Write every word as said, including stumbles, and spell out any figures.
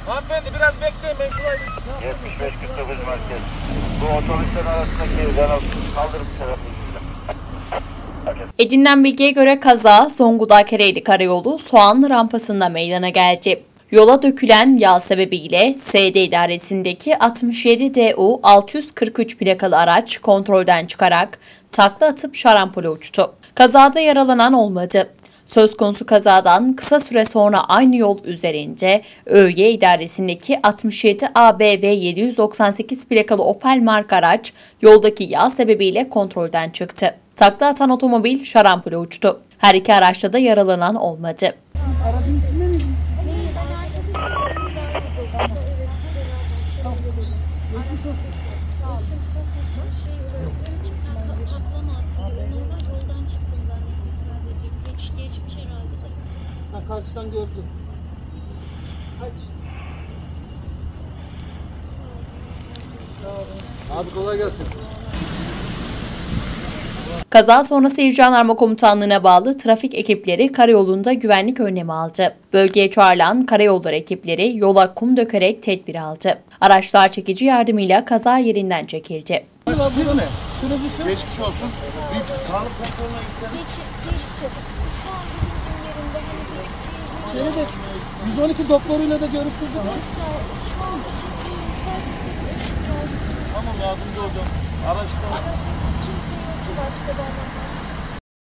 Hanımefendi biraz bekleyin, ben şurayı... yetmiş beş kırk dokuz merkez. Bu otobüslerin arasındaki Renault kaldırım tarafı. Edinilen bilgiye göre kaza Zonguldak Ereğli Karayolu Soğanlı rampasında meydana geldi. Yola dökülen yağ sebebiyle S D idaresindeki altmış yedi D U altı yüz kırk üç plakalı araç kontrolden çıkarak takla atıp şarampole uçtu. Kazada yaralanan olmadı. Söz konusu kazadan kısa süre sonra aynı yol üzerinde Ö Y idaresindeki altmış yedi A B V yedi yüz doksan sekiz plakalı Opel marka araç yoldaki yağ sebebiyle kontrolden çıktı. Takla atan otomobil şarampole uçtu. Her iki araçta da yaralanan olmadı. Karşıdan gördüm. Abi kolay gelsin. Kaza sonrası İl Jandarma Komutanlığı'na bağlı trafik ekipleri karayolunda güvenlik önlemi aldı. Bölgeye çağrılan karayolları ekipleri yola kum dökerek tedbir aldı. Araçlar çekici yardımıyla kaza yerinden çekildi. Siz mi? Geçmiş olsun. Bir sağlık kontrolüne gitseniz. Şeyle de yüz on iki doktoruyla da görüştürdük. Tamam, yardımcı olacağım. Araçta. Kimse yoktu başka bana.